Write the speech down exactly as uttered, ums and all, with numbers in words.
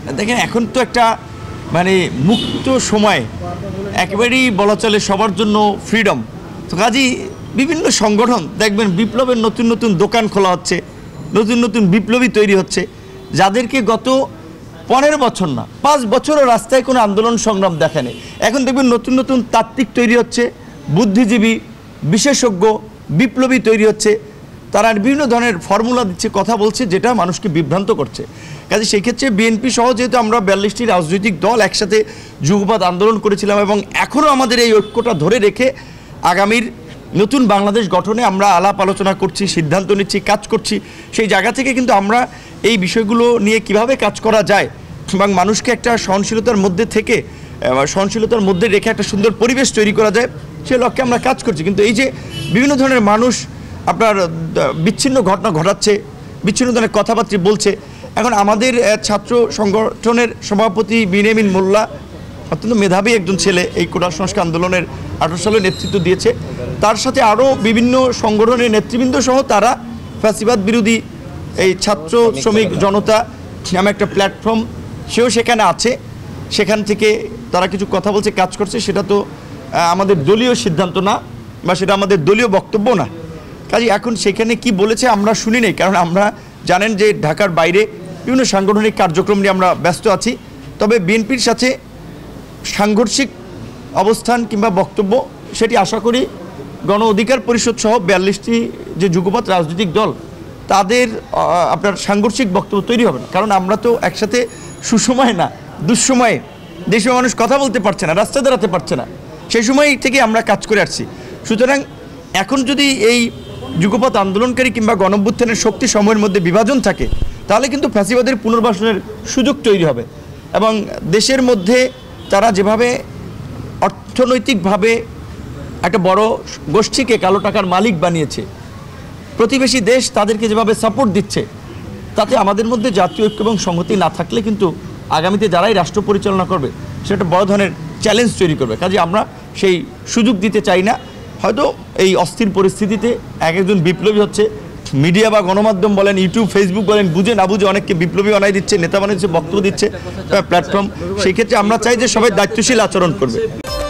দেখেন এখন তো একটা মানে মুক্ত সময়, একেবারেই বলা চলে সবার জন্য ফ্রিডম। তো কাজেই বিভিন্ন সংগঠন দেখবেন বিপ্লবের নতুন নতুন দোকান খোলা হচ্ছে, নতুন নতুন বিপ্লবী তৈরি হচ্ছে, যাদেরকে গত পনেরো বছর না পাঁচ বছরও রাস্তায় কোনো আন্দোলন সংগ্রাম দেখেনি। এখন দেখবেন নতুন নতুন তাত্ত্বিক তৈরি হচ্ছে, বুদ্ধিজীবী, বিশেষজ্ঞ, বিপ্লবী তৈরি হচ্ছে। তারা বিভিন্ন ধরনের ফর্মুলা দিচ্ছে, কথা বলছে, যেটা মানুষকে বিভ্রান্ত করছে। কাজে সেই ক্ষেত্রে বিএনপি সহ যেহেতু আমরা বিয়াল্লিশটি রাজনৈতিক দল একসাথে যুগপৎ আন্দোলন করেছিলাম এবং এখনও আমাদের এই ঐক্যটা ধরে রেখে আগামীর নতুন বাংলাদেশ গঠনে আমরা আলাপ আলোচনা করছি, সিদ্ধান্ত নিচ্ছি, কাজ করছি। সেই জায়গা থেকে কিন্তু আমরা এই বিষয়গুলো নিয়ে কিভাবে কাজ করা যায় এবং মানুষকে একটা সহনশীলতার মধ্যে থেকে সহনশীলতার মধ্যে রেখে একটা সুন্দর পরিবেশ তৈরি করা যায়, সে লক্ষ্যে আমরা কাজ করছি। কিন্তু এই যে বিভিন্ন ধরনের মানুষ আপনার বিচ্ছিন্ন ঘটনা ঘটাচ্ছে, বিচ্ছিন্ন ধরনের কথাবার্তা বলছে, এখন আমাদের ছাত্র সংগঠনের সভাপতি বিনিয়ামিন মোল্লা অত্যন্ত মেধাবী একজন ছেলে, এই কোটা সংস্কার আন্দোলনের আঠারো সালে নেতৃত্ব দিয়েছে। তার সাথে আরও বিভিন্ন সংগঠনের নেতৃবৃন্দ সহ তারা ফ্যাসিবাদ বিরোধী এই ছাত্র শ্রমিক জনতা নামে একটা প্ল্যাটফর্ম, সেও সেখানে আছে। সেখান থেকে তারা কিছু কথা বলছে, কাজ করছে। সেটা তো আমাদের দলীয় সিদ্ধান্ত না বা সেটা আমাদের দলীয় বক্তব্য না। কাজে এখন সেখানে কি বলেছে আমরা শুনি নাই, কারণ আমরা জানেন যে ঢাকার বাইরে বিভিন্ন সাংগঠনিক কার্যক্রম নিয়ে আমরা ব্যস্ত আছি। তবে বিএনপির সাথে সাংঘর্ষিক অবস্থান কিংবা বক্তব্য সেটি আশা করি গণ অধিকার পরিষদ সহ বিয়াল্লিশটি যে যুগপৎ রাজনৈতিক দল তাদের আপনার সাংঘর্ষিক বক্তব্য তৈরি হবে না। কারণ আমরা তো একসাথে সুসময়ে না দুঃসময়ে দেশের মানুষ কথা বলতে পারছে না, রাস্তা দাঁড়াতে পারছে না, সেই সময় থেকে আমরা কাজ করে আসছি। সুতরাং এখন যদি এই যুগপৎ আন্দোলনকারী কিংবা গণঅভ্যুত্থানের শক্তি সময়ের মধ্যে বিভাজন থাকে, তাহলে কিন্তু ফ্যাসিবাদের পুনর্বাসনের সুযোগ তৈরি হবে এবং দেশের মধ্যে তারা যেভাবে অর্থনৈতিকভাবে একটা বড় গোষ্ঠীকে কালো টাকার মালিক বানিয়েছে, প্রতিবেশী দেশ তাদেরকে যেভাবে সাপোর্ট দিচ্ছে, তাতে আমাদের মধ্যে জাতীয় ঐক্য এবং সংহতি না থাকলে কিন্তু আগামীতে যারাই রাষ্ট্র পরিচালনা করবে সেটা বড় ধরনের চ্যালেঞ্জ তৈরি করবে। কাজে আমরা সেই সুযোগ দিতে চাই না। হয়তো এই অস্থির পরিস্থিতিতে এক একজন বিপ্লবী হচ্ছে, মিডিয়া বা গণমাধ্যম বলেন, ইউটিউব ফেসবুক বলেন, বুঝে না বুঝে অনেককে বিপ্লবী বানাই দিচ্ছে, নেতা বানাই দিচ্ছে, বক্তব্য দিচ্ছে প্ল্যাটফর্ম। সেই ক্ষেত্রে আমরা চাই যে সবাই দায়িত্বশীল আচরণ করবে।